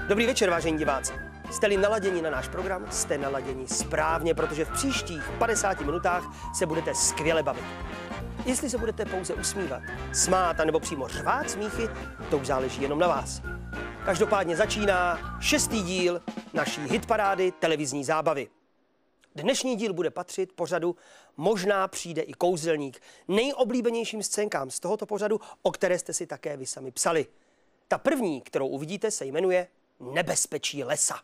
Dobrý večer, vážení diváci. Jste-li naladěni na náš program, jste naladěni správně, protože v příštích 50 minutách se budete skvěle bavit. Jestli se budete pouze usmívat, smát nebo přímo řvát smíchy, to už záleží jenom na vás. Každopádně začíná 6. díl naší hitparády televizní zábavy. Dnešní díl bude patřit pořadu Možná přijde i kouzelník, nejoblíbenějším scénkám z tohoto pořadu, o které jste si také vy sami psali. Ta první, kterou uvidíte, se jmenuje Nebezpečí lesa.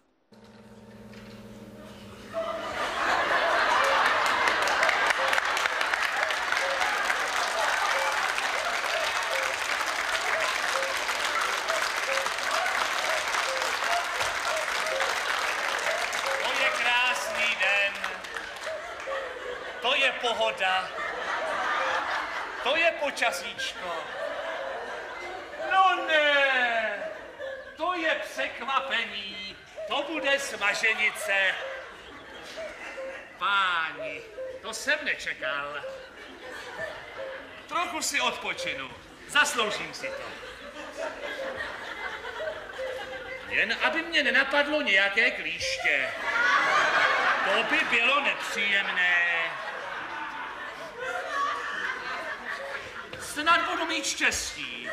To je pohoda, to je počasíčko. No ne, to je překvapení, to bude smaženice. Páni, to jsem nečekal. Trochu si odpočinu, zasloužím si to. Jen aby mě nenapadlo nějaké klíště. To by bylo nepříjemné. Snad budu mít štěstí.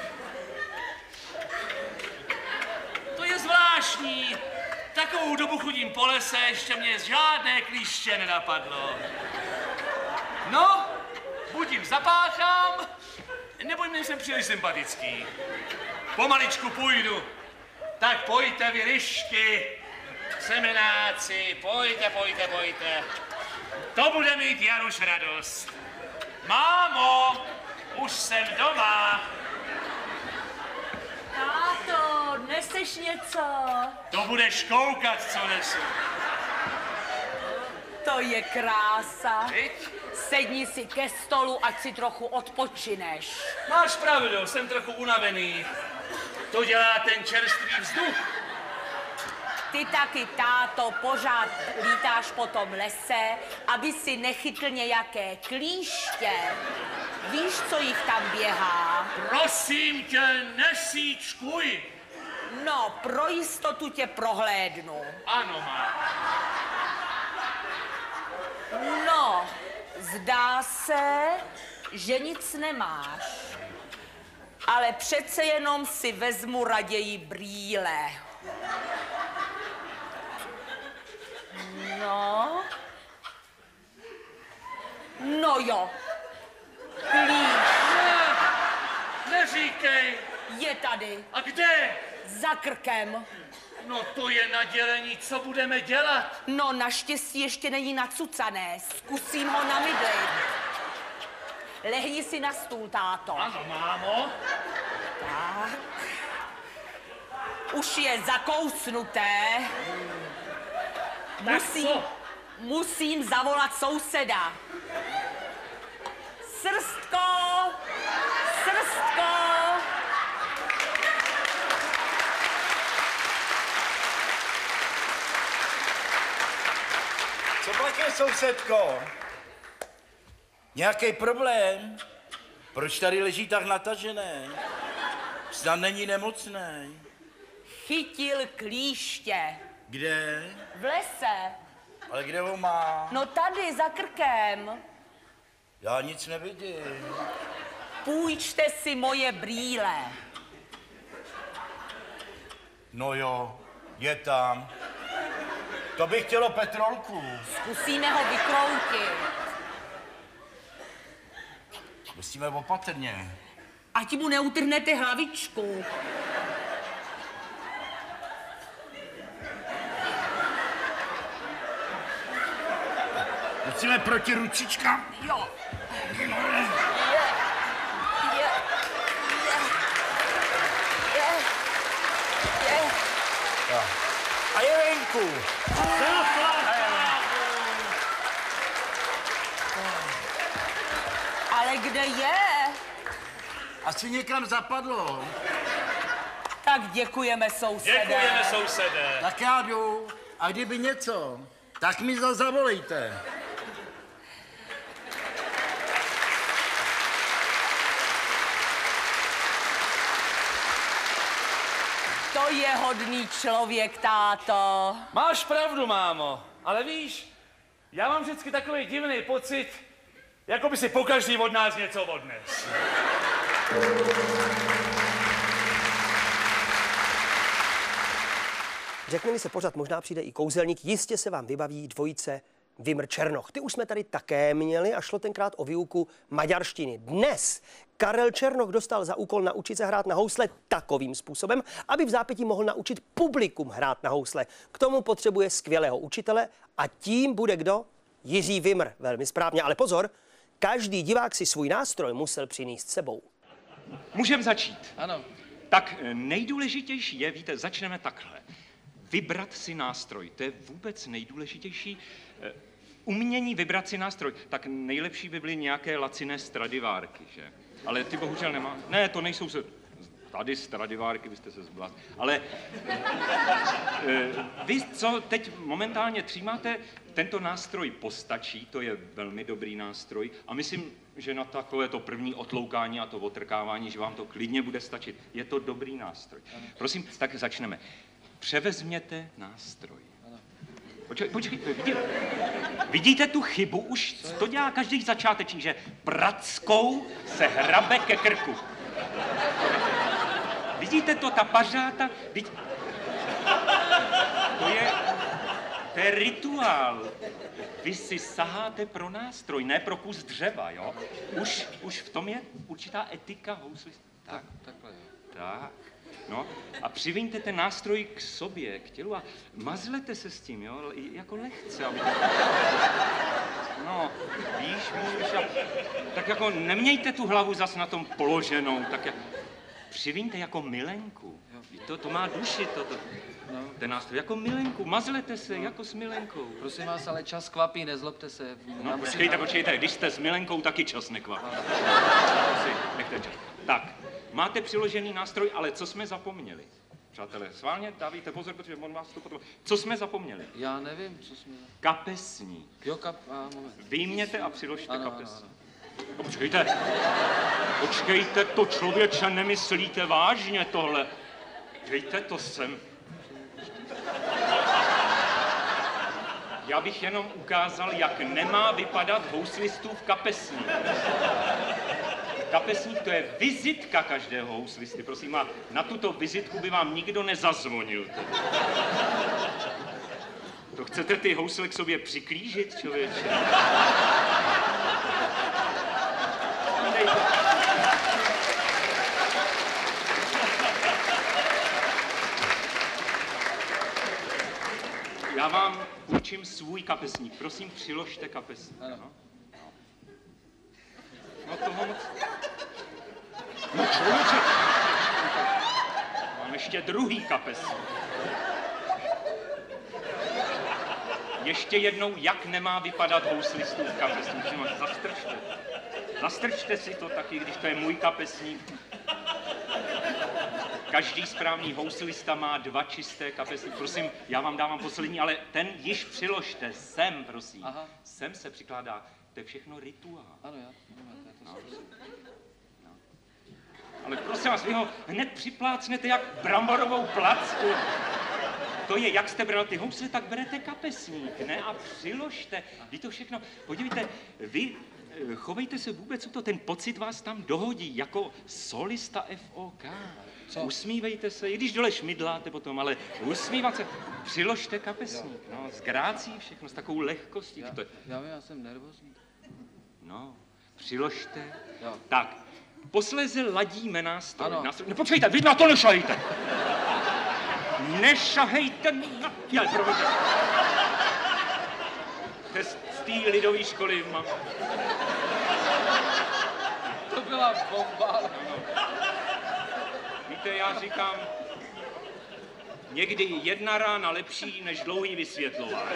To je zvláštní. Takovou dobu chodím po lese, ještě mě žádné klíště nenapadlo. No, buď jim zapáchám, nebo jim nejsem příliš sympatický. Pomaličku půjdu. Tak pojďte vy lišky, semenáci, pojďte. To bude mít Januš radost. Mámo! Už jsem doma. Táto, neseš něco? To budeš koukat, co nesu. To je krása. Viď? Sedni si ke stolu, ať si trochu odpočineš. Máš pravdu, jsem trochu unavený. To dělá ten čerstvý vzduch. Ty taky, táto, pořád lítáš po tom lese, aby si nechytl nějaké klíště. Víš, co jich tam běhá? Prosím tě, nesíčkuj. No, pro jistotu tě prohlédnu. Ano, má. No, zdá se, že nic nemáš. Ale přece jenom si vezmu raději brýle. No. No jo. Klíč. Neříkej. Je tady. A kde? Za krkem. No to je nadělení, co budeme dělat? No naštěstí ještě není nacucané. Zkusím ho namydlit. Lehni si na stůl, táto. Ano, mámo. Tak. Už je zakousnuté. Musím zavolat souseda. Srstko! Co plače, sousedko? Nějaký problém? Proč tady leží tak natažené? Snad není nemocný. Chytil klíště. Kde? V lese. Ale kde ho má? No tady, za krkem. Já nic nevidím. Půjčte si moje brýle. No jo, je tam. To by chtělo petrolku. Zkusíme ho vykroutit. Musíme opatrně. Ať mu neutrhnete hlavičku. Musíme proti ručičkám. Jo. A je venku. Ale kde je? Asi někam zapadlo. Tak děkujeme, sousede. Děkujeme, sousede. Tak já jdu. A kdyby něco, tak mi zavolejte. To To je hodný člověk, táto. Máš pravdu, mámo, ale víš, já mám vždycky takový divný pocit, jako by si pokaždý od nás něco odnes. Řekne-li se pořád, možná přijde i kouzelník, jistě se vám vybaví dvojice Vimr Černoch. Ty už jsme tady také měli a šlo tenkrát o výuku maďarštiny. Dnes Karel Černoch dostal za úkol naučit se hrát na housle takovým způsobem, aby v zápětí mohl naučit publikum hrát na housle. K tomu potřebuje skvělého učitele a tím bude kdo? Jiří Vimr. Velmi správně, ale pozor, každý divák si svůj nástroj musel přinést sebou. Můžeme začít. Ano. Tak nejdůležitější je, víte, začneme takhle. Vybrat si nástroj, to je vůbec nejdůležitější. Umění vybrat si nástroj, tak nejlepší by byly nějaké laciné Stradivárky, že? Ale ty bohužel nemá. Ne, to nejsou se... Tady Stradivárky, vy jste se zblázl. Ale vy, co teď momentálně třímáte, tento nástroj postačí, to je velmi dobrý nástroj a myslím, že na takové to první otloukání a to otrkávání, že vám to klidně bude stačit. Je to dobrý nástroj. Prosím, tak začneme. Převezměte nástroj. Počkejte, vidíte tu chybu? Už to dělá každý začátečník, že prackou se hrabe ke krku. Vidíte to, ta pařáta? To je rituál. Vy si saháte pro nástroj, ne pro kus dřeva, jo? Už v tom je určitá etika hously. Tak, takhle, jo. Tak. No a přiviňte ten nástroj k sobě, k tělu a mazlete se s tím, jo, jako lehce, aby... No, víš, tak jako nemějte tu hlavu zas na tom položenou, tak jak... Přiviňte jako milenku, to má duši, no. Ten nástroj, jako milenku, mazlete se, jako s milenkou. Prosím vás, ale čas kvapí, nezlobte se. No, počkejte, když jste s milenkou, taky čas nekvapí. Nechte čas. Tak. Máte přiložený nástroj, ale co jsme zapomněli? Přátelé, sválně dávejte pozor, protože on vás to potom... Co jsme zapomněli? Já nevím, co jsme... Kapesník. Jo, moment. Vyjměte a přiložte kapesník. No, počkejte, to člověče, nemyslíte vážně tohle. Dejte to sem. Já bych jenom ukázal, jak nemá vypadat houslistův kapesník. Kapesník, to je vizitka každého houslisty, prosím, a na tuto vizitku by vám nikdo nezazvonil. To chcete ty housle k sobě přiklížit, člověče? Já vám určím svůj kapesník. Prosím, přiložte kapesník. Ano. No toho moc... No člověče! Mám ještě druhý kapesník. Ještě jednou, jak nemá vypadat houslistův kapesník. Zastrčte. Zastrčte si to taky, když to je můj kapesník. Každý správný houslista má 2 čisté kapesníky. Prosím, já vám dávám poslední, ale ten již přiložte. Sem, prosím. Aha. Sem se přikládá. To je všechno rituál. Ano, já. No. Ale prosím vás, vy ho hned připlácnete jak bramborovou placku. To je, jak jste bral ty housle, tak berete kapesník, ne? A přiložte. Vy to všechno. Podívejte, vy chovejte se vůbec, co ten pocit vás tam dohodí, jako solista FOK. Co? Usmívejte se, i když dole šmidláte potom, ale usmívat se. Přiložte kapesník, no, s grácí všechno, s takovou lehkostí. Já jsem nervózní. No, přiložte. Jo. Tak, posléze ladíme nástroj. No, počkejte, vy na to nešahejte. Nešahejte na... Promiňte. Z té lidové školy mám. To byla bomba. Víte, já říkám, někdy jedna rána lepší než dlouhý vysvětlování.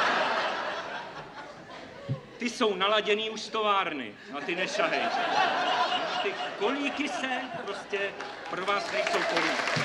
Ty jsou naladěný už z továrny a ty nešahej. Ty kolíky se prostě pro vás nejsou kolíky.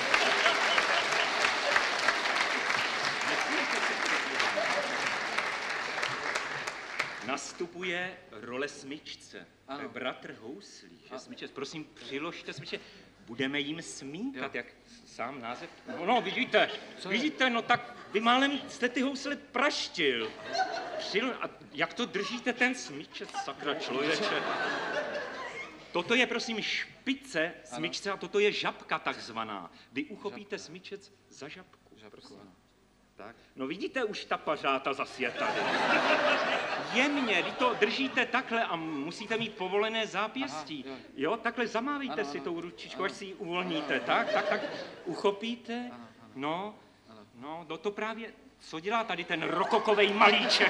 Nastupuje role smyčce. Ano. Bratr houslí, že smyčec. Prosím, přiložte smyčce. budeme jim smíkat, jak sám název. No, vidíte, no tak vy málem jste ty housle praštil. A jak to držíte ten smyčec, sakra člověče? Toto je, prosím, špice smyčce a toto je žabka takzvaná. Vy uchopíte smyčec za žabku. Ano. Tak. No vidíte, už ta pařáta zas je tady. Jemně, vy to držíte takhle a musíte mít povolené zápěstí. Aha, jo, takhle zamávejte si tou ručičkou, až si ji uvolníte. Tak, uchopíte. No, to právě, co dělá tady ten rokokovej malíček?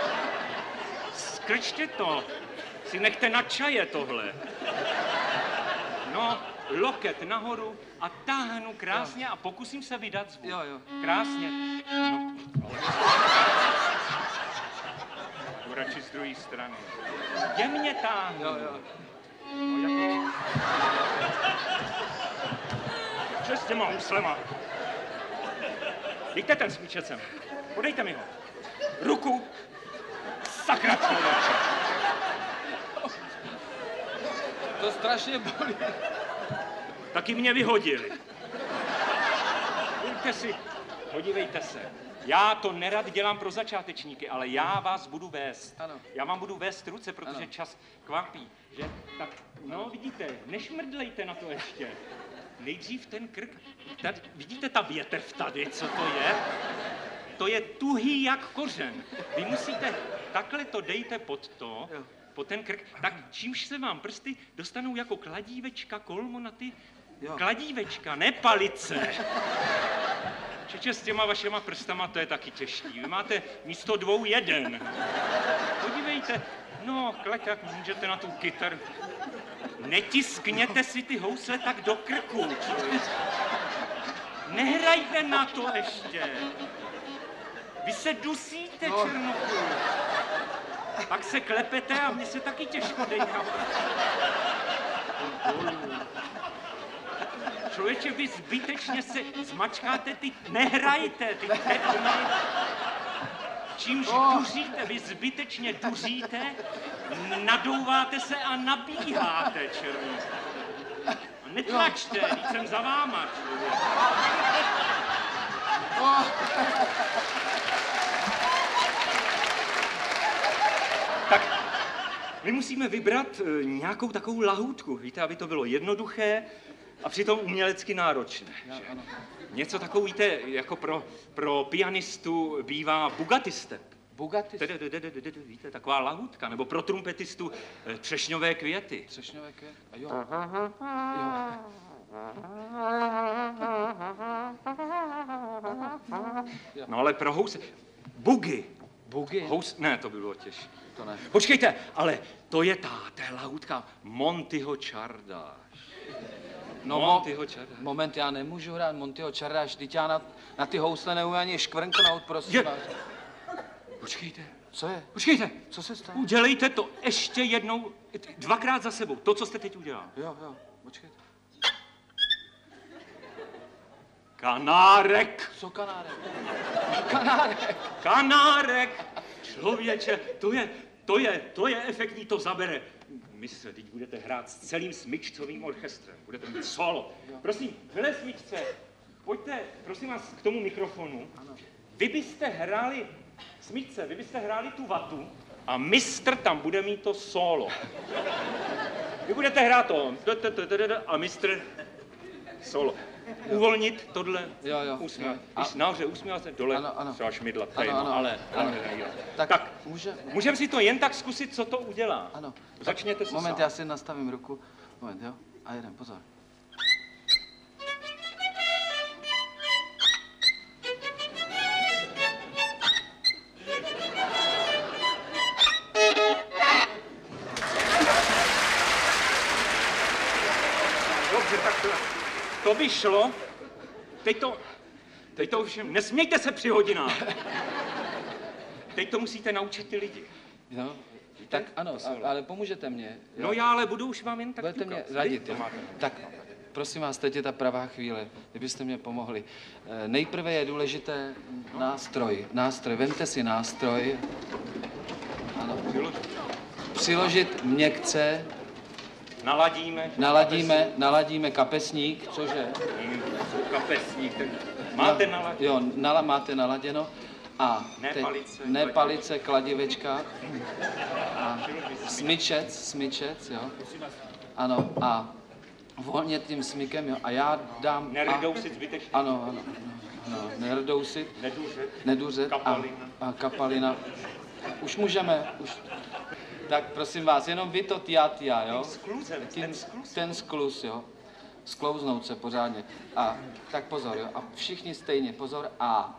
Skrčte to, si nechte na čaje tohle. No, loket nahoru a táhnu krásně a pokusím se vydat zvuk. Jo. Krásně. No, ale... radši z druhé strany. Jemně táhnu. Jo. No, jako... Co s těma huslema? Dejte ten smyčec sem. Podejte mi ho. Ruku. Sakra člověče. To strašně bolí. Taky mě vyhodili. Podívejte se. Já to nerad dělám pro začátečníky, ale já vás budu vést. Ano. Já vám budu vést ruce, protože ano. Čas kvapí. Že? Tak, no vidíte, nešmrdlejte na to ještě. Nejdřív ten krk. Tady, vidíte ta větev tady, co to je? To je tuhý jak kořen. Vy musíte, takhle to dejte pod to, pod ten krk, tak čímž se vám prsty dostanou jako kladívečka, kolmo na ty kladívečka, ne palice. Čeče, s těma vašema prstama to je taky těžký. Vy máte místo 2 1. Podívejte, no, kleťak, můžete na tu kytaru. Netiskněte si ty housle tak do krku. Nehrajte na to ještě. Vy se dusíte, Černochu. Pak se klepete a mně se taky těžko dejká. Člověče, vy zbytečně se zmačkáte, ty nehrajte, ty tetny. Čímž duříte, vy zbytečně duříte, nadouváte se a nabíháte, Černochu. Netlačte, víc jsem za váma, člověk. Tak my musíme vybrat nějakou takovou lahůdku, víte, aby to bylo jednoduché a přitom umělecky náročné. Ano. Něco takovou, víte, jako pro pianistu bývá Bugatti step. Bugatti? Víte, taková lahůdka, nebo pro trumpetistu třešňové květy. Třešňové květy? A jo. No ale pro house... Bugy. Bugy? Ne, to by bylo těžké. To ne. Počkejte, ale to je ta lahůdka Montyho čardáš. No, Montyho čardáš. Moment, já nemůžu hrát Montyho čardáš, vždyť já na ty housle neumím ani škvrnknout, prosím vás. Počkejte. Co je? Počkejte. Co se stane? Udělejte to ještě jednou, 2krát za sebou, to, co jste teď udělal. Jo, počkejte. Kanárek. Co kanárek? Kanárek. Člověče, to je efektní, to zabere. Mistře, teď budete hrát s celým smyčcovým orchestrem, budete mít solo. Prosím, hele smyčce, pojďte, prosím vás, k tomu mikrofonu. Ano. Vy byste hráli, smyčce, vy byste hráli tu vatu a mistr tam bude mít to solo. Vy budete hrát to a mistr solo. Uvolnit tohle, usmívat. Když nahoře usmívat se, dole třeba šmidlat, ale tak můžeme si to jen tak zkusit, co to udělá. Ano. Začněte si Moment, sám. já si nastavím ruku. Moment, jo? A jeden, pozor. Dobře, tak to by šlo. Teď to všem, nesmějte se při hodinách. Teď to musíte naučit ty lidi. Jo, tak ano, ale pomůžete mě. Jo? No já ale budu už vám jen tak budete ťukat. mě radit, jo? Tak prosím vás, teď je ta pravá chvíle, kdybyste mě pomohli. Nejprve je důležité nástroj. Vemte si nástroj. Ano. Přiložit měkce Naladíme kapesník, cože? Kapesník, ten... Máte naladěno? Jo, máte naladěno. A ne palice, kladivečka. A smyčec, jo. Ano, a volně tím smykem, jo. A já dám... Nerdousit zbytečně. Ano, nerdousit. Neduřet. A kapalina. Už můžeme, Tak prosím vás, jenom vy to tia, jo. Ten skluz, jo. Sklouznout se pořádně. A tak pozor, jo. A všichni stejně, pozor. A...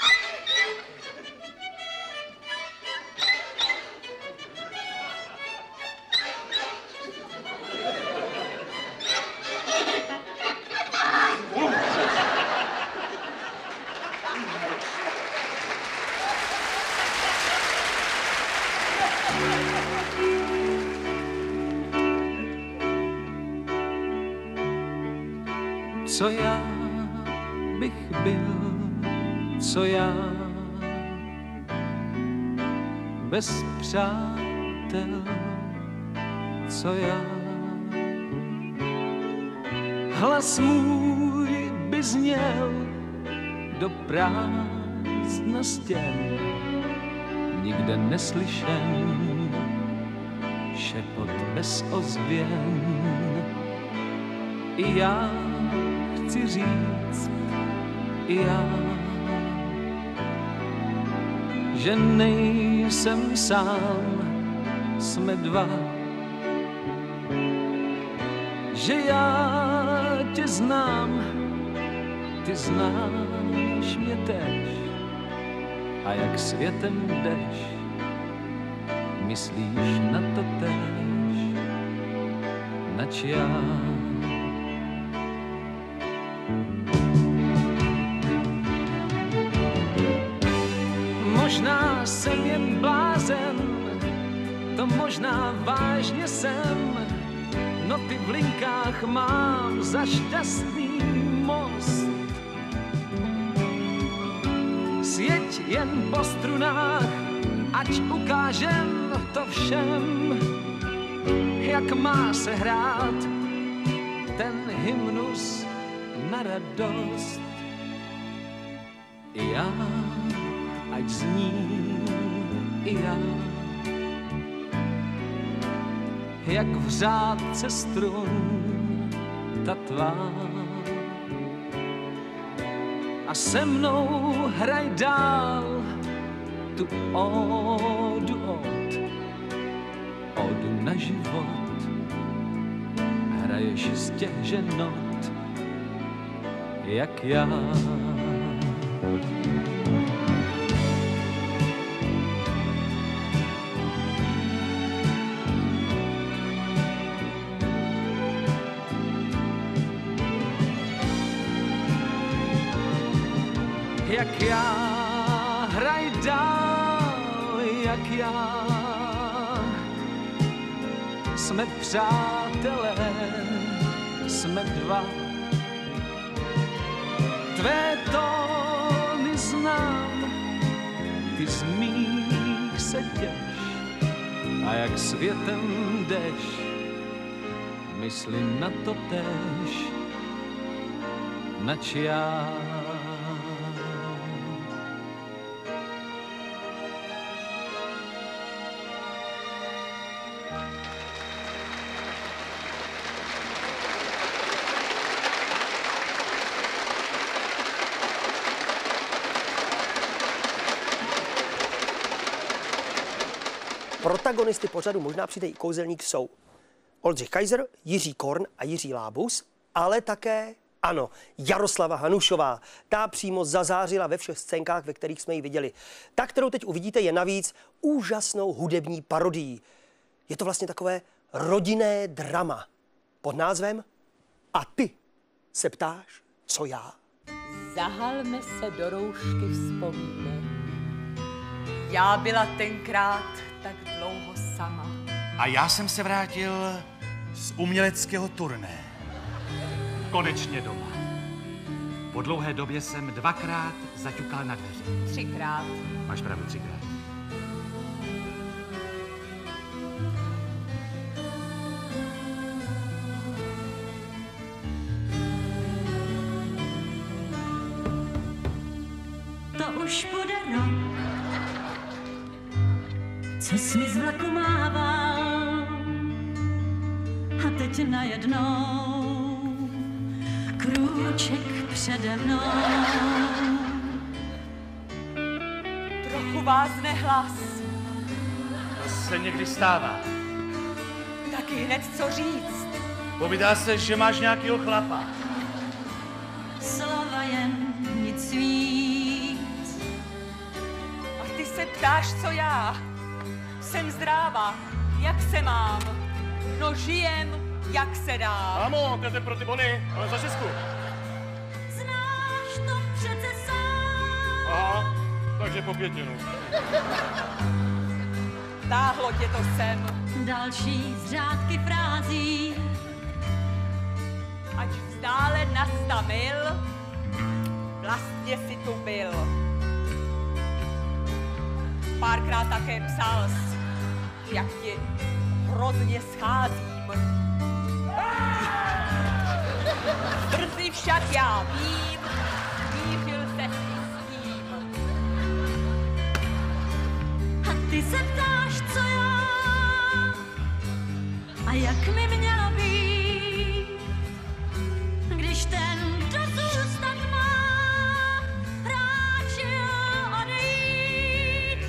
Co já bych byl, co já bez přátel, co já. Hlas můj by zněl do prázdna stěn, nikde neslyšen, šepot bez ozvěn. I já chci říct, i já, že nejsem sám, jsme dva, že já tě znám, ty znáš mě též, a jak světem jdeš, myslíš na to též, nač já. Možná jsem jen blázen, to možná vážně jsem, no ty v linkách mám za šťastný most. Sjeď jen po strunách, ať ukážem to všem, jak má se hrát ten hymnus na radost. I já, ať zní i já, jak v řádce strun ta tvá. A se mnou hraj dál tu ódu ódu na život. Hraješ z těch ženot, jak já. Jak já, hraj dál, jak já. Jsme přátelé, jsme dva. Tvé tóny znám, ty z mých se těš. A jak světem jdeš, mysli na to též, nač já. Protagonisty pořadu Možná přijde i kouzelník jsou Oldřich Kaiser, Jiří Korn a Jiří Lábus, ale také, ano, Jaroslava Hanušová. Ta přímo zazářila ve všech scénkách, ve kterých jsme ji viděli. Ta, kterou teď uvidíte, je navíc úžasnou hudební parodií. Je to vlastně takové rodinné drama pod názvem A ty se ptáš, co já? Zahalme se do roušky vzpomínek. Já byla tenkrát tak dlouho sama. A já jsem se vrátil z uměleckého turné. Konečně doma. Po dlouhé době jsem 2krát zaťukal na dveře. 3krát. Máš pravdu, 3krát. už bude rok, co jsi mi z vlaku mával a teď najednou krůček přede mnou. Trochu vázne hlas. To se někdy stává. Taky hned co říct. Povídá se, že máš nějakýho chlapa. Slova jen nic víc. A ty se ptáš, co já. Jsem zdráva, jak se mám. No žijem, jak se dá. Mámo, to je pro ty bony, ale za Česku. Znáš to přece sám. Aha, takže po 5 minut. Táhlo tě to sem. Další z řádky frází. Ať vzdálen na 100 mil, vlastně si tu byl. Párkrát také psal jsi, jak ti hrozně scházím. Brzy však já vím, mířil se s tím. A ty se ptáš, co já a jak mi mělo být, když ten, kdo zůstat má, ráčil odejít.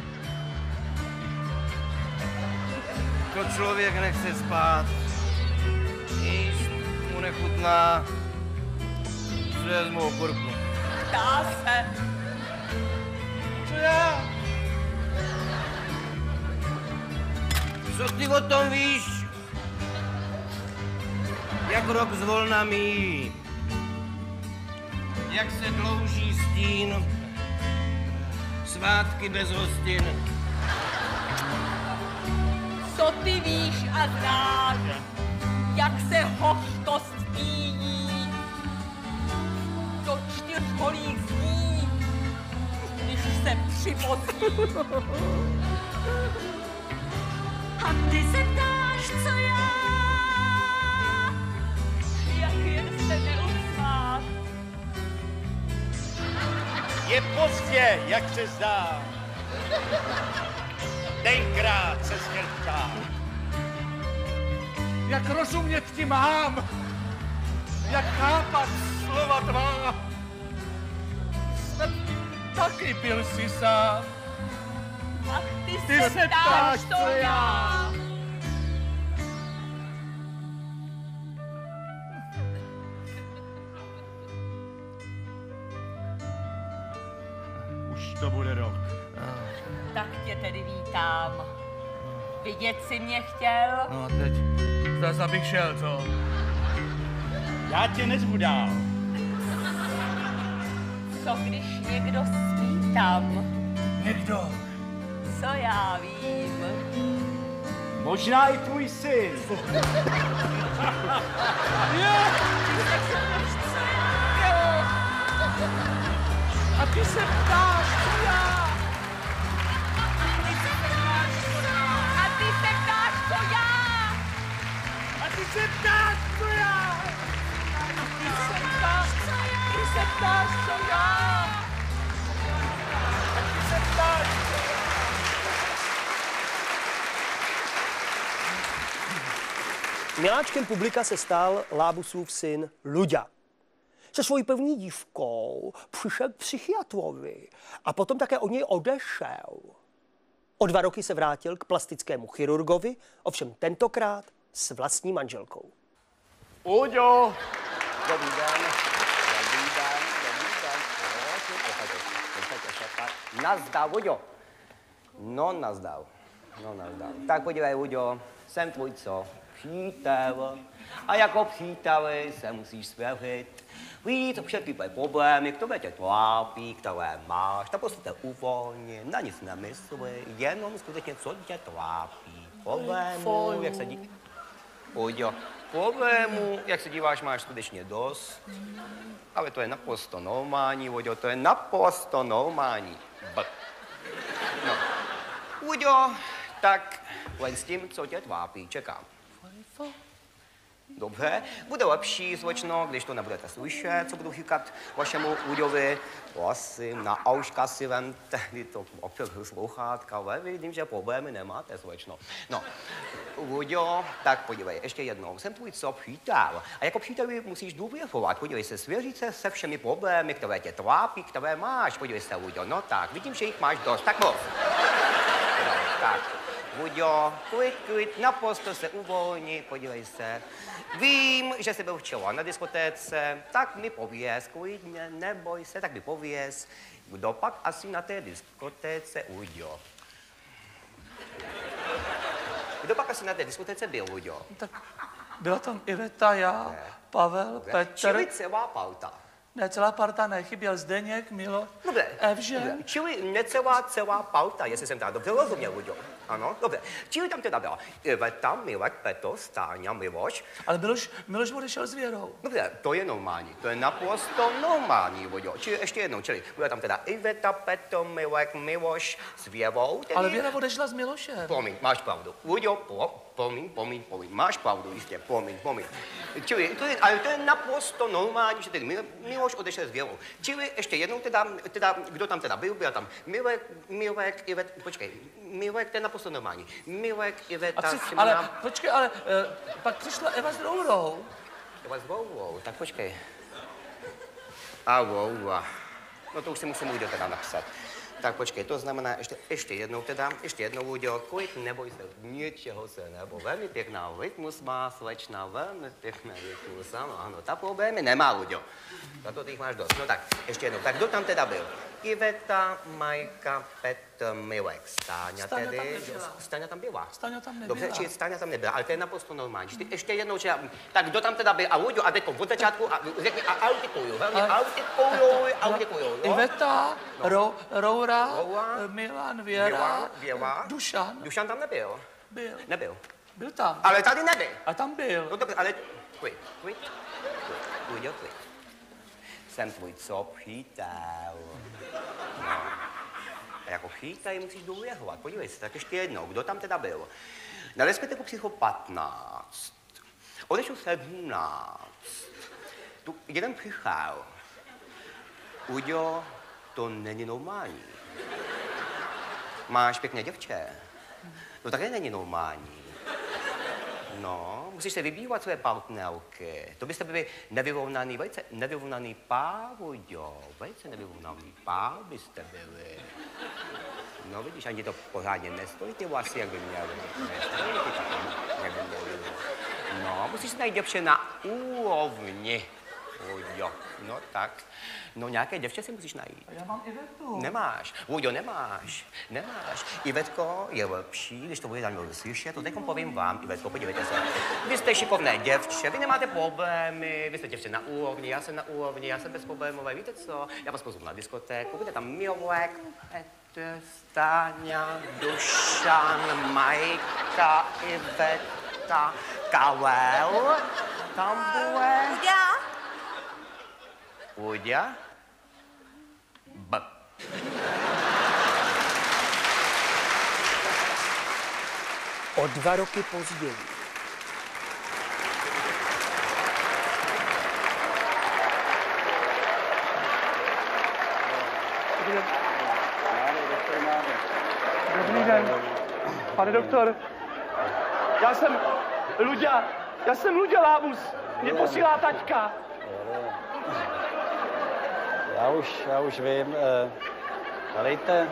To člověk nechce spát, jíst mu nechutná, vezmu okurku. Ptá se. Co já? Co ty o tom víš? Jak rok zvolna míjí, jak se dlouží stín, svátky bez hostin. Co ty víš a znáš, jak se hořkost píjí do 4 holých dní, když se připozí. A ty se ptáš, co já, Jak jen se neusmát. Je pozdě, jak se zdá. Tenkrát se zkrtá. Jak rozumět ti mám? Jak chápat slova tvá? Snad taky byl jsi sám. A ty se ptáš, co já. Už to bude rok. Tak tě tedy vítám. Vidět si mě chtěl? No a teď zas abych šel, co? Já tě nezvu dál. Co když někdo spí tam? Někdo. Co já vím? Možná i tvůj syn. A ty se ptáš, co já? A ty se ptáš, co já? A ty se ptáš, co já? Ty se ptáš, co já? A ty se ptáš, Miláčkem publika se stal Lábusův syn Luďa. Se svojí první dívkou přišel k psychiatrovi a potom také od něj odešel. O 2 roky se vrátil k plastickému chirurgovi, ovšem tentokrát s vlastní manželkou. Uďo! Dobrý den. Dobrý den. Nazdar, Uďo. No, nazdar. Tak podívej, Uďo, jsem tvůj co? Přítel. A jako příteli se musíš svěřit. Víc všechny tvoje problémy, které tě trápí, které máš, tak prostě uvolně, na nic nemysli, jenom skutečně, co tě trápí. Problémů, jak se díváš, Uďo, problémů, jak se díváš, máš skutečně dost. Ale to je naprosto normální, Uďo, to je naprosto normální. No. Uďo, tak len s tím, co tě trápí, čekám. Dobře, bude lepší, slečno, když to nebudete slyšet, co budu říkat vašemu Uďovi. Prosím, na auška si vemte, to opět sluchátka, ale vidím, že problémy nemáte, slečno. No, Uďo, tak podívej, ještě jednou, jsem tvůj přítel. A jako příteli musíš důvěřovat, podívej se, svěřit se se všemi problémy, které tě trápí, které máš, podívej se, Uďo, no tak, vidím, že jich máš dost, tak moc. No, tak. Uďo, klid, naprosto se uvolni, podívej se. Vím, že jsi byl včera na diskotéce, tak mi pověz, klidně, neboj se, tak mi pověz, kdo pak asi na té diskotéce, Uďo? Kdo pak asi na té diskotéce byl, Uďo? Tak byla tam Iveta, já, Pavel, Petr. Čili celá parta. Ne, celá parta ne, chyběl Zdeněk, Milo, Evžen. Čili necelá parta, jestli jsem teda dobře rozuměl, Uďo. Ano, dobře. Čili tam teda byla Iveta, Milek, Petr, Stáňa, Miloš. Ale Miloš odešel s Věrou. Dobře, to je normální, to je naprosto normální, Uďo. Čili ještě jednou, čili byla tam teda Iveta, Petr, Milek, Miloš s Věrou. Tedy... Ale Věra odešla s Milošem. Promiň, máš pravdu. Uďo, promiň, máš pravdu, jistě, promiň. Čili, ale to je naprosto normální, že tedy Miloš odešel s Věrou. Čili ještě jednou teda kdo tam teda byl, byla tam Milek, Ivet, počkej, Milek, to je naprosto normální. Milek, Iveta, ale počkej, ale pak přišla Eva s Rourou. Eva s Rourou, tak počkej. A Roura. No to už si musím Uďo teda napsat. Tak počkej, to znamená ještě jednou, Uďo, klid, neboj se, ničeho se nebo. Velmi pěkná rytmus má, slečna, velmi pěkná rytmus, ano, ta problémy nemá, Uďo. Za to ty jich máš dost. No tak, ještě jednou, tak kdo tam teda byl? Iveta, Majka, Petr, Milek, Stáňa tedy. Stáňa tam byla. Stáňa tam nebyla. Dobře, či Stáňa tam nebyla, ale to je naprosto normální. Ještě jednou, tak kdo tam teda byl? A Uďo, a teď od začátku řekni a autikuju, velmi autikuju. Iveta, Roura, Milan, Věra, Dušan. Dušan tam nebyl. Nebyl. Byl tam. Ale tady nebyl. A tam byl. No dobře, ale klid. Uďo, klid. Jsem tvůj přítel. No. A jako přítel musíš důvěřovat. Podívej se, tak ještě jednou, kdo tam teda byl? Na diskotéku přišlo 15. Odešel 17. Tu jeden přišel. Uďo, to není normální. Máš pěkné děvče. No také není normální. No, musíš se vybívat své partnerky. To byste byli nevyrovnaný pár, Uďo. Velice nevyrovnaný pár byste byli. No vidíš, ani to pořádně nestojí ty vlasy, jak by měly. Nestojí ty tak, jak by měly. No, musíš se najít děvče na úrovni. Uďo, no tak. No nějaké děvče si musíš najít. A já mám Ivetu. Nemáš. Uďo, nemáš. Ivetko je lepší, když to bude za mnou slyšet, to teďkom povím vám, Ivetko, podívejte se. Vy jste šikovné děvče, vy nemáte problémy, vy jste děvče na úrovni, já jsem na úrovni, já jsem bezproblémové, víte co? Já vás pozvu na diskotéku, bude tam Milek, Petr, Stáňa, Dušan, Majka, Iveta, Karel, tam bude... Uďa? B. O 2 roky později. Dobrý den, pane doktor. Já jsem Luďa Lábus. Mě posílá taťka. Já už vím. Helejte,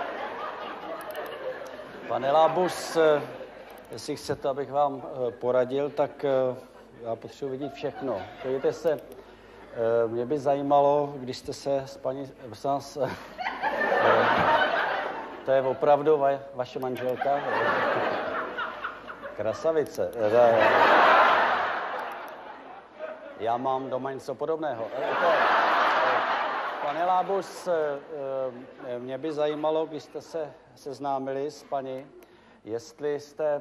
pane Lábus, jestli chcete, abych vám poradil, tak já potřebuji vidět všechno. Podívejte se, mě by zajímalo, když jste se s paní, to je opravdu vaše manželka? Krasavice. Já mám doma něco podobného. Pane Lábus, mě by zajímalo, když jste se seznámili s paní, jestli jste,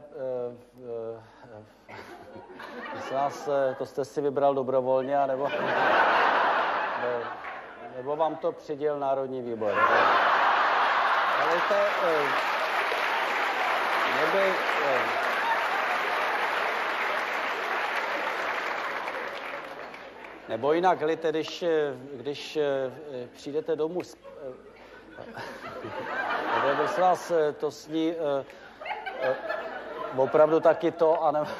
to jste si vybral dobrovolně, nebo vám to přidělil Národní výbor. Ale to, mě by... Nebo jinak, helejte, když přijdete domů, prosím vás, to sní opravdu taky to,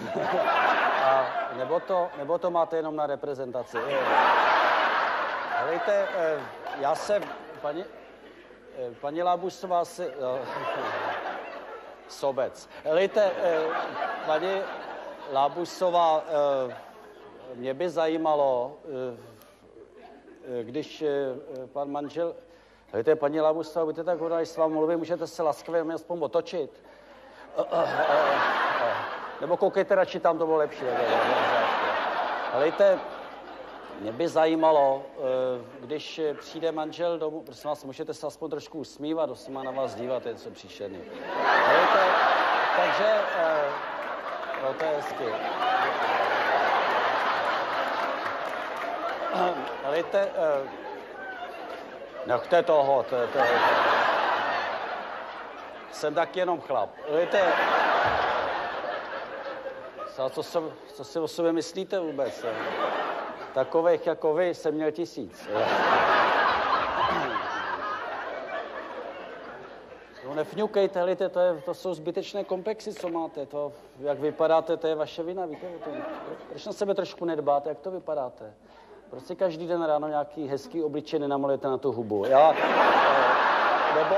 nebo to máte jenom na reprezentaci. Helejte, já jsem, paní Lábusová si... Sobec. Helejte, paní Lábusová, mě by zajímalo, když pan manžel... Helejte, paní Lábusová, buďte tak hodná, když s vámi mluvím, můžete se laskavě mě aspoň otočit. Nebo koukejte radši, tam to bylo lepší. Helejte, mě by zajímalo, když přijde manžel domů, prosím vás, můžete se aspoň trošku usmívat, kdo se má na vás dívat, to je něco příšerný. Takže, no to je hezky. Helejte, nechte toho, to je. Jsem taky jenom chlap. Helejte, co si o sobě myslíte vůbec? Takových jako vy jsem měl 1000. No nefňukejte, helejte, to jsou zbytečné komplexy, co máte. To, jak vypadáte, to je vaše vina, víte? Proč na sebe trošku nedbáte, jak to vypadáte? Proč si každý den ráno nějaký hezký obličej nenamalujete na tu hubu? Nebo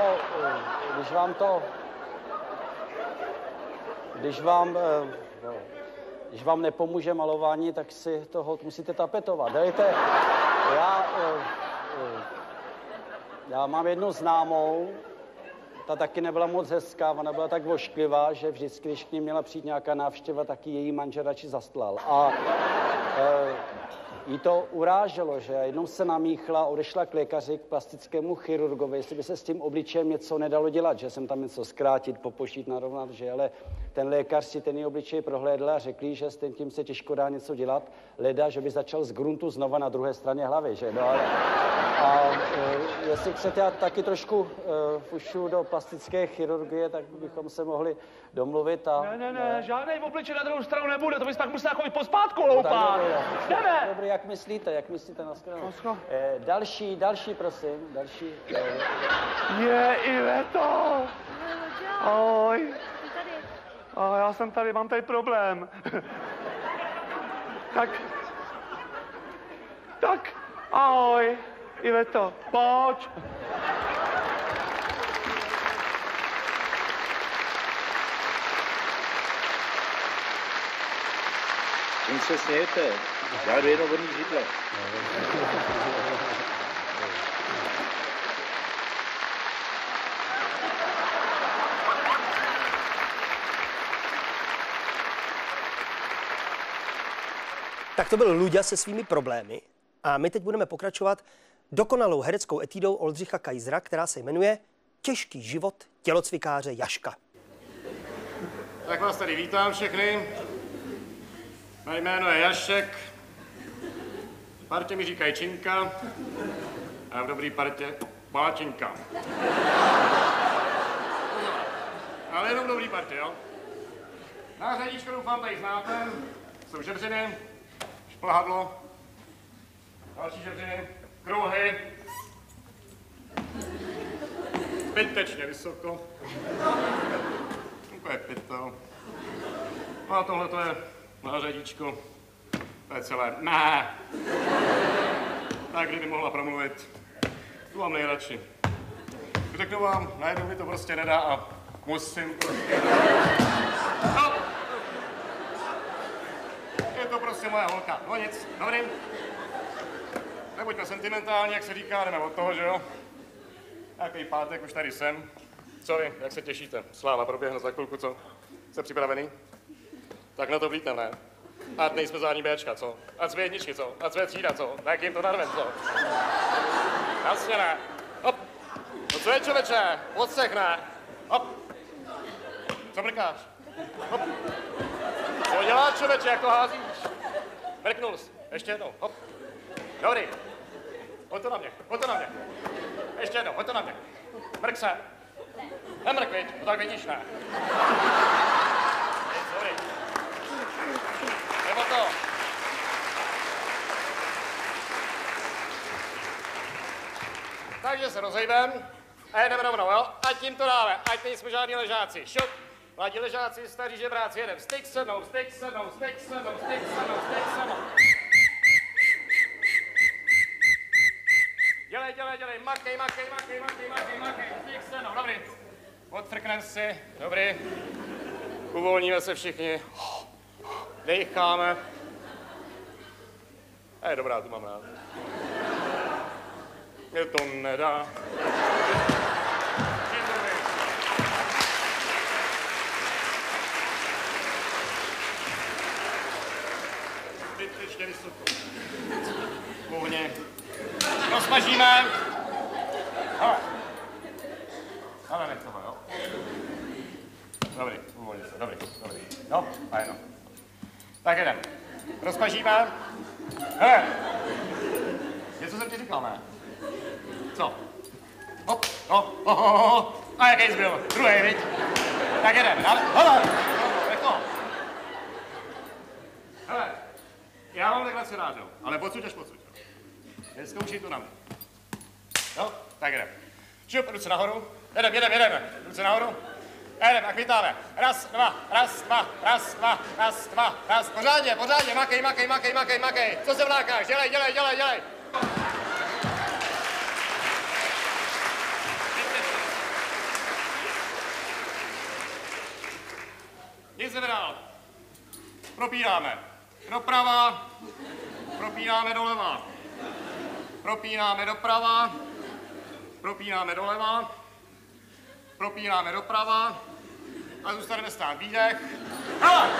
když vám nepomůže malování, tak si toho musíte tapetovat. Dejte, já mám jednu známou, ta taky nebyla moc hezká, ona byla tak vošklivá, že vždycky, když k ní měla přijít nějaká návštěva, taky její manžel radši zastlal. A jí to uráželo, že jednou se namíchla, odešla k lékaři, k plastickému chirurgovi, jestli by se s tím obličejem něco nedalo dělat, že jsem tam něco zkrátit, popošít, narovnat, že ale ten lékař si ten obličej prohlédl a řekl, že s tím se těžko dá něco dělat, leda, že by začal z gruntu znova na druhé straně hlavy, že no, ale... A jestli chcete, já taky trošku fušu do plastické chirurgie, tak bychom se mohli domluvit a... Ne, žádnej obličej na druhou stranu nebude, to bys pak musel chodit pospátku, loupát. Jdeme! Dobrý, jak myslíte na stranu? Další, prosím, další. Je, Iveto! Ahoj. A já jsem tady, mám tady problém. Tak, ahoj, Iveto, pojď. Jen se smějete, já jdu jenom vodní židle. Tak to byl Luďa se svými problémy a my teď budeme pokračovat dokonalou hereckou etidou Oldřicha Kaisera, která se jmenuje Těžký život tělocvikáře Jaška. Tak vás tady vítám všechny. Mé jméno je Jašek. V partě mi říkají Činka a v dobrý partě Páčinka. Ale jenom v dobrý partě, jo? Nářadíčko doufám tady znáte. Jsou žebřiny, šplhadlo, další žebřiny, krouhy, zbytečně vysoko, úplně pytel. A tohle to je nářadíčko, to je celé. Ne. Tak kdyby mohla promluvit, tu mám nejradši. Řeknu vám, najednou mi to prostě nedá a musím prostě... No. Je to prostě moje holka. No nic, dobrý. Nebuďme sentimentální, jak se říká, jdeme od toho, že jo? Nějaký pátek, už tady jsem. Co vy, jak se těšíte? Sláva proběhne za chvilku, co? Jste připravený? Tak na to vlítnem, ne? A nejsme zadní Bčka, co? A co jedničky, co? A co je třída, co? Tak jim to narven, co? Jasně ne. Hop. No co je, člověče? Odsech, ne? Hop. Co mrkáš? Hop. Co děláš, člověče, jak to házíš? Mrknul jsi. Ještě jednou, hop. Dobrý. Hoď to na mě, hoď to na mě. Ještě jednou, hoď to na mě. Mrk se. Nemrk, viď? No tak vidíš, ne? Dobrý. Nebo to. takže se rozejbem a jedeme rovnou, jo? Ať tím to dáme, ať nejsme žádní ležáci. Šup, mladí ležáci, staří žebráci, jedem. Styk, sednou, styk, sednou, styk, sednou, styk, sednou, styk, sednou. Dělej, makej, styk, sednou, dobrý. Odfrkneme si, dobrý. Uvolníme se všichni. Decháme. Je dobrá, tu mám rád. Mě to nedá. Teď ještě vysoko. Volně. Rozmažíme. Ale nech toho, jo? Dobrý, uvolně se, dobrý. No, a jenom. Tak jedem. Rozpažíme. Hele. Něco jsem ti říkal, ne? Co? Hop, A jaký jsi byl? Druhý, viď? Tak jedem, hele. Nech to. Hele. Já mám legraci rád, jo? Ale pocud až pocud, jo? Neskoušej to na mě. Jo? Tak jedem. Šup, ruce nahoru. Jedeme. Ruce nahoru. Jedeme, tak vytáme. Raz, dva. Pořádně, makej. Co se vlákáš? Dělej. Nic nedál. Propínáme. Doprava. Propínáme doleva. Propínáme doprava. Propínáme doleva. Propínáme doprava. A zůstaneme stát. Výdech. Hele!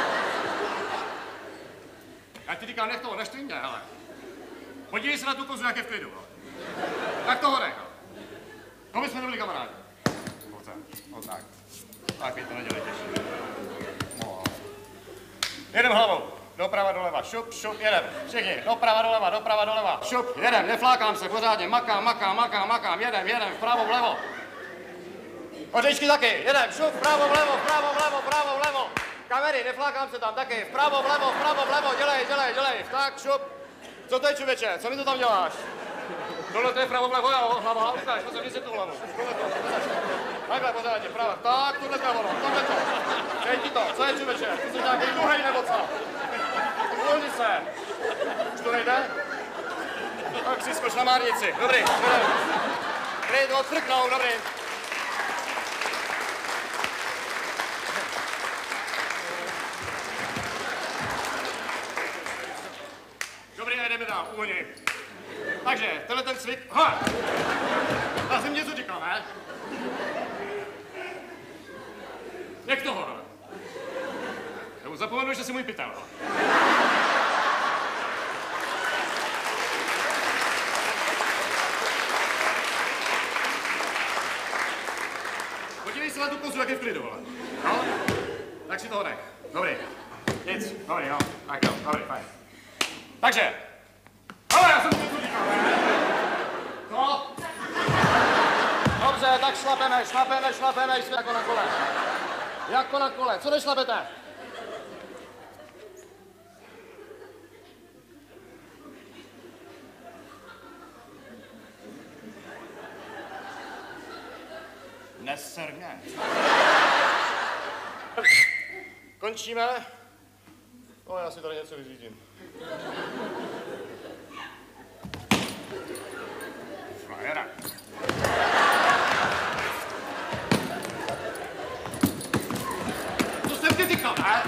Já ti říkám, nech toho, neštví mě, hele. Podívej se na tu kozu, jak je v klidu, hele. Tak toho nech, hele. To my jsme nebyli kamarádi. Pojď tak. Tak mi to nedělej těžší. No. Jedem hlavou. Doprava, doleva, šup, jedem. Všichni, doprava, doleva. Šup, jedem, neflákám se, pořádně, makám, jedem, vpravo, vlevo. Ořečky taky, jedem, šup, vpravo, vlevo. Kamery, neflákám se tam taky, vpravo, vlevo, dělej, tak, šup. Co to je, člověče, co mi to tam děláš? Tohle to je vpravo, vlevo, jo, hlava, ukáž, pozor, si tu hlavu. Takhle, pořádně, vpravo, tak, tohle to, tohle to. Dej ti to, co je, člověče, ty jsi nějaký tuhej nebo co? Uvolni se. Už to nejde? Tak si skoč na márnici, dobrý, klid, odfrknou, dobrý. Dobrý, a jdeme dál, uvolni. Takže, tenhle ten cvik, já jsem něco říkal, ne? Jak toho, ne? Já už zapomenu, že jsi můj pytel. Podívej se na tu kozu, jak je v klidu, vole. No? Tak si toho nech. Dobrý. Nic. Dobrý, jo. Tak jo, dobrý, fajn. Takže. Ale já jsem to něco říkal, ne? No. Dobře, tak šlapeme, jako na kole. Jako na kole. Co nešlapete? Neser mě. Končíme. O, já si tady něco vyřídím. Frajera. Co jsem ti říkal, ne?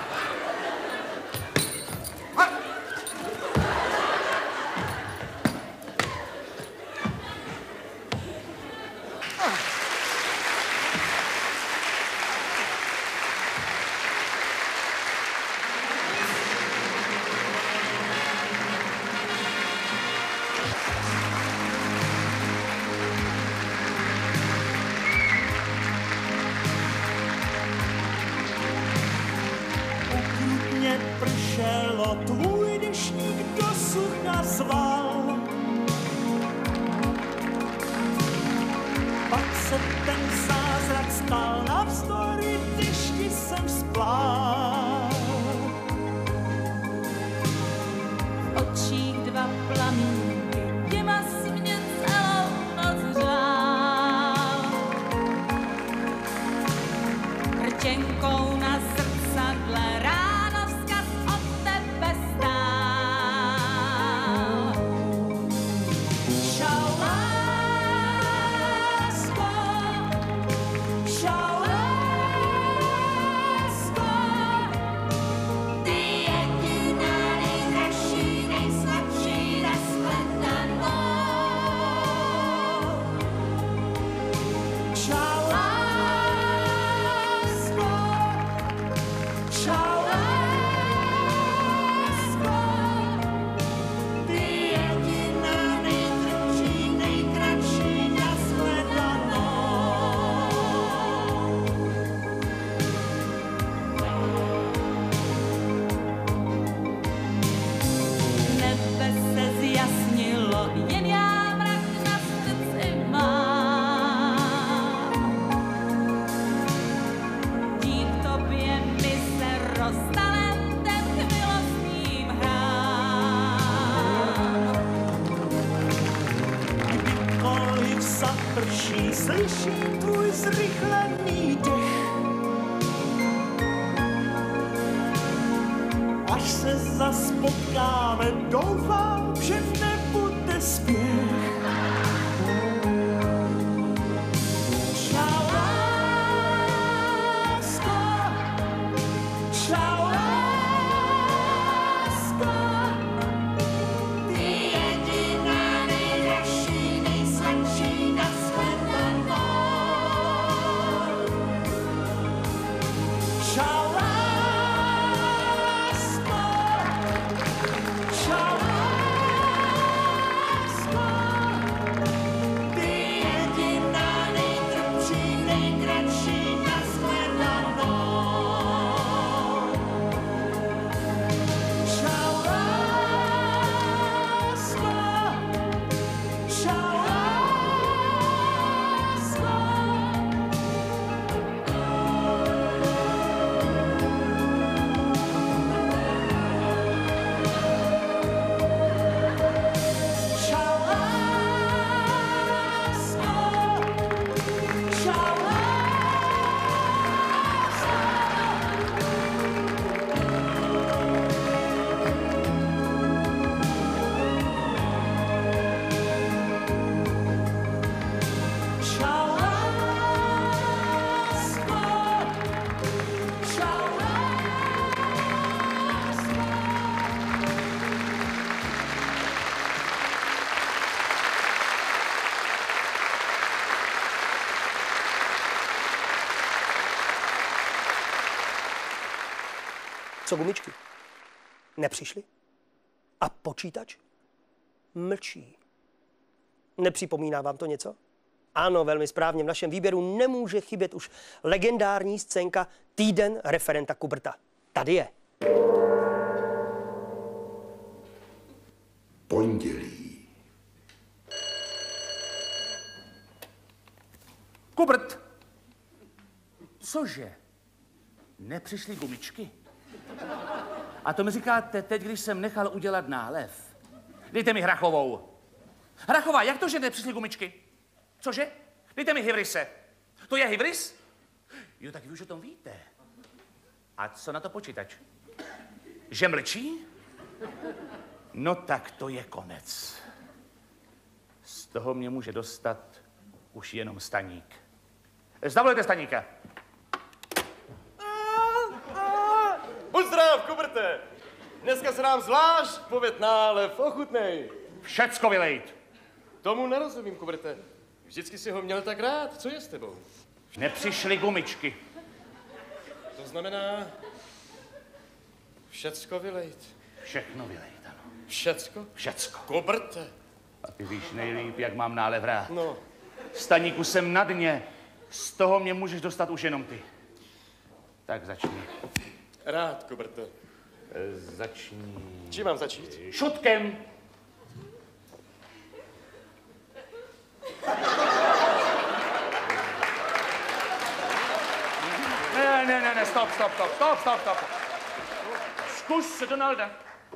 Tvůj deštník dosud nazval. Pak se ten zázrak stal, navzdory dešti jsem splál. V očích dva plamínky, těma si mě celou noc řál. zaprší, slyším tvůj zrychlený dech. Až se zas potkáme, doufám, že nebude spěch. Čau, lásko, čau, lásko, ty jediná nejdražší, nejsladší, nashledanou. Čau, Co gumičky? Nepřišly? A počítač? Mlčí. Nepřipomíná vám to něco? Ano, velmi správně, v našem výběru nemůže chybět už legendární scénka Týden referenta Kubrta. Tady je. Pondělí. Kubrt! Cože? Nepřišly gumičky? A to mi říkáte teď, když jsem nechal udělat nálev. Dejte mi Hrachovou. Hrachová, jak to, že nepřišly gumičky? Cože? Dejte mi Hivrise. To je Hivris? Jo, tak vy už o tom víte. A co na to počítač? Že mlčí? No tak to je konec. Z toho mě může dostat už jenom Staník. Zavolejte Staníka. Buď zdrav, Kubrte! Dneska se nám zvlášť pověd nálev, ochutnej. Všecko vylejt. Tomu nerozumím, Kubrte. Vždycky si ho měl tak rád. Co je s tebou? Nepřišly gumičky. To znamená... Všecko vylejt. Všechno vylejt, ano. Všecko? Všecko. Kubrte. A ty víš nejlíp, jak mám nálev rád. No. Staníku, jsem na dně. Z toho mě můžeš dostat už jenom ty. Tak začni. Rád, Kubrte. Začni... Čím mám začít? Šutkem. Ne, stop. Zkus Donalda.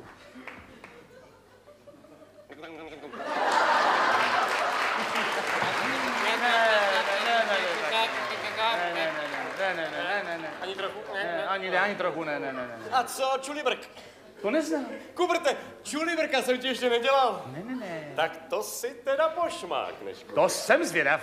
Ani trochu? Ani trochu, ne. A co, čulibrk? To neznám. Kubrte, čulibrka jsem ti ještě nedělal. Ne. Tak to si teda pošmákneš. To jsem zvědav.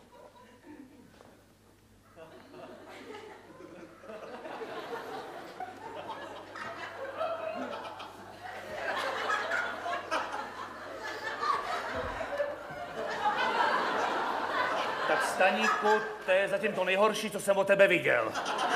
Tak Staníku, to je zatím to nejhorší, co jsem od tebe viděl.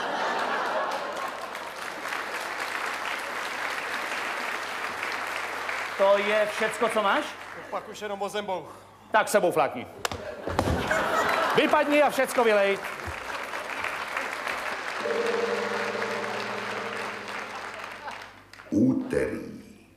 To je všecko, co máš? Pak už jenom o zembou. Tak sebou flákni. Vypadni a všecko vylej. Úterý.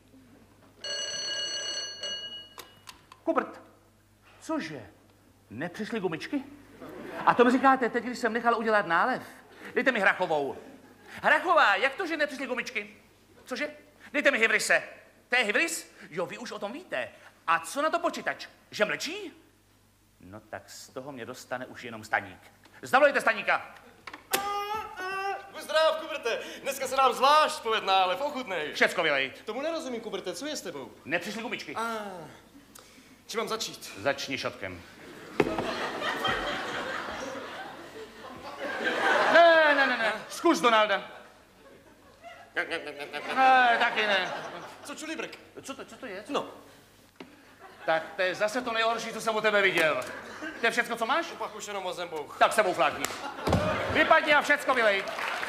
Kubrt, cože? Nepřišly gumičky? A to mi říkáte teď, když jsem nechal udělat nálev. Dejte mi Hrachovou. Hrachová, jak to, že nepřišly gumičky? Cože? Dejte mi Hivrise. To je Hivris? Jo, vy už o tom víte. A co na to počítač? Že mlčí? No tak z toho mě dostane už jenom Staník. Zavolejte Staníka! Pozdrav, Kuberte, dneska se nám zvlášť povedná, ale ochutnej. Všecko vylej. Tomu nerozumím, Kuberte, co je s tebou? Nepřišly gumičky. Čím mám začít? Začni šotkem. Ne. Zkus Donalda. Ne, taky ne. Co čulibrk? Co to je? No. Tak to je zase to nejhorší, co jsem u tebe viděl. To je všecko, co máš? Pak už jenom o zembouch. Tak sebou flákni. Vypadni a všecko vylej.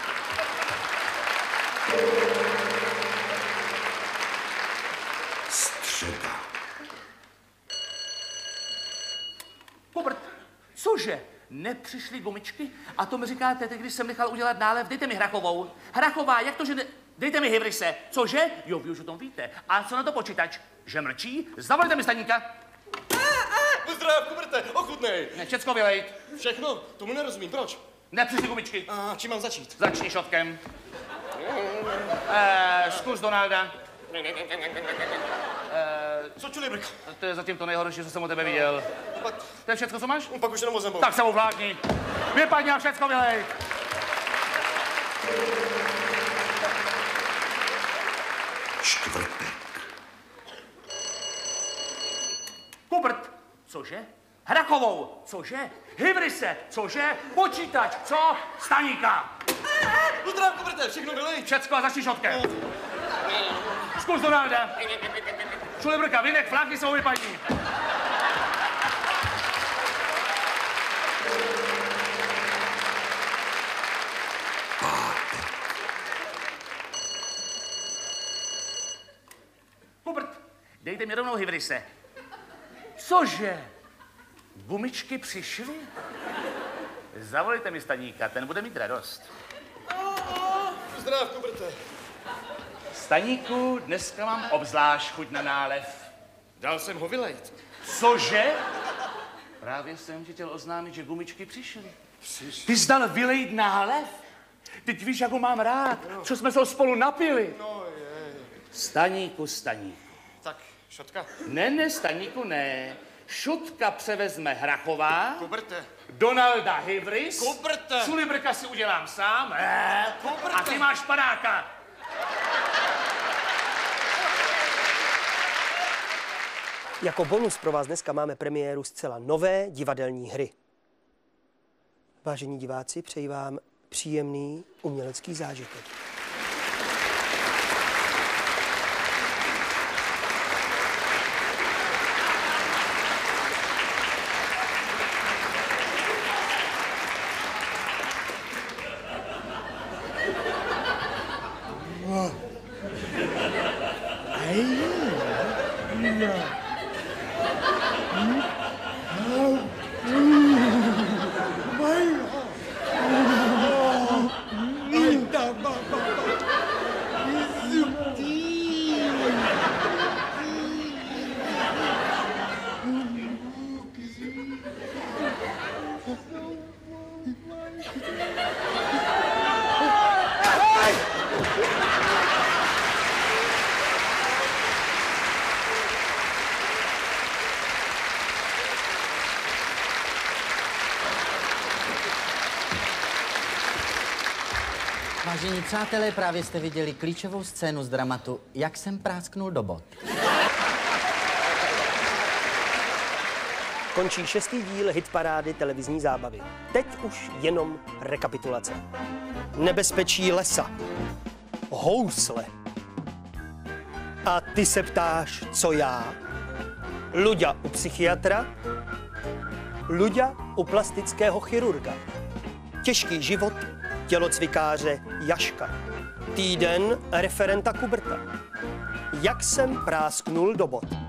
Středa. Hubert, cože? Nepřišly gumičky? A to mi říkáte, teď, když jsem nechal udělat nálev, dejte mi Hrachovou. Hrachová, jak to, že dejte mi Hivrise. Cože? Jo, vy už o tom víte. A co na to počítač? Že mlčí? Zavolejte mi Staníka. Pozdrav, Kuberte, ochutnej. Ne, všecko vylejt. Všechno? Tomu nerozumím, proč? Nepřišly gumičky. Čím mám začít? Začni šotkem. Zkus Donalda. Co čulibrk? To je zatím to nejhorší, co jsem o tebe viděl. To je všecko, co máš? Pak už jenom o zembouch. Tak se mu vlákni. Vypadni a všecko vylej. Čtvrtek. Hubert, cože? Hrachovou, cože? Hivrise, cože? Počítač, co? Staníka. Pozdrav, Kuberte, všechno vylej. Všecko a začni šotkem. Zkus Donalda. Čulibrka, vynek, flákni se ho vypadni. Hubert, dejte mi rovnou Hivrise. Cože? Gumičky přišly? Zavolejte mi Staníka, ten bude mít radost. Pozdrav, Kuberte. Staníku, dneska mám obzvlášť chuť na nálev. Dal jsem ho vylejt. Cože? Právě jsem ti chtěl oznámit, že gumičky přišly. Ty jsi dal vylejt nálev? Teď víš, jak ho mám rád. Co jsme se ho spolu napili. No je. Staníku. Tak, šotka. Ne, Staníku, ne. Šutka převezme Hrachová. Kuberte. Donalda Hivris. Kuberte. Čulibrka si udělám sám. Kuberte. A ty máš padáka. Jako bonus pro vás dneska máme premiéru zcela nové divadelní hry. Vážení diváci, přeji vám příjemný umělecký zážitek. Vážení přátelé, právě jste viděli klíčovou scénu z dramatu Jak jsem prásknul do bot. Končí 6. díl hitparády televizní zábavy. Teď už jenom rekapitulace. Nebezpečí lesa. Housle. A ty se ptáš, co já? Luďa u psychiatra, Luďa u plastického chirurga. Těžký život tělocvikáře Jaška. Týden referenta Kuberta. Jak jsem prásknul do bot.